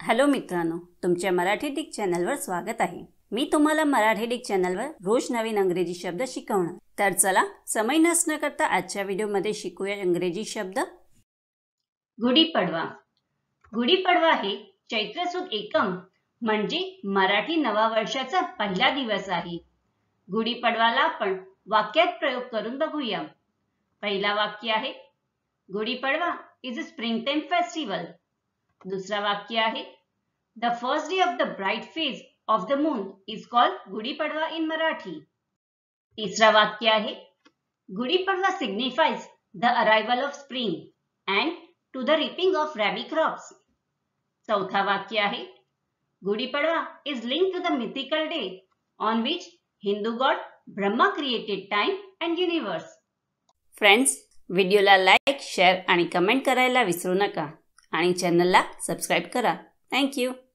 Hello मित्रांनो, तुमच्या Marathi Dick चॅनलवर स्वागत आहे। मी तुम्हाला मराठी डिक चॅनलवर रोज नवीन इंग्रजी शब्द शिकवणार। तर चला समय नष्ट न करता आजच्या व्हिडिओमध्ये शिकूया इंग्रजी शब्द। गुढीपाडवा। गुढीपाडवा हे चैत्र सुद एकम म्हणजे मराठी नवा वर्षाचा पहिला दिवस आहे। गुढीपाडवाला आपण वाक्यात प्रयोग करून बघूया। पहिला वाक्य आहे, Gudi Padwa is a spring time festival. दूसरा वाक्य है, the first day of the bright phase of the moon is called Gudi Padwa in Marathi. तीसरा वाक्य है, Gudi Padwa signifies the arrival of spring and to the reaping of rabi crops. चौथा वाक्य है, Gudi Padwa is linked to the mythical day on which Hindu god Brahma created time and universe. Friends, व्हिडिओला like, share आणि comment करायला विसरू नका आणि चॅनलला सबस्क्राइब करा। Thank you.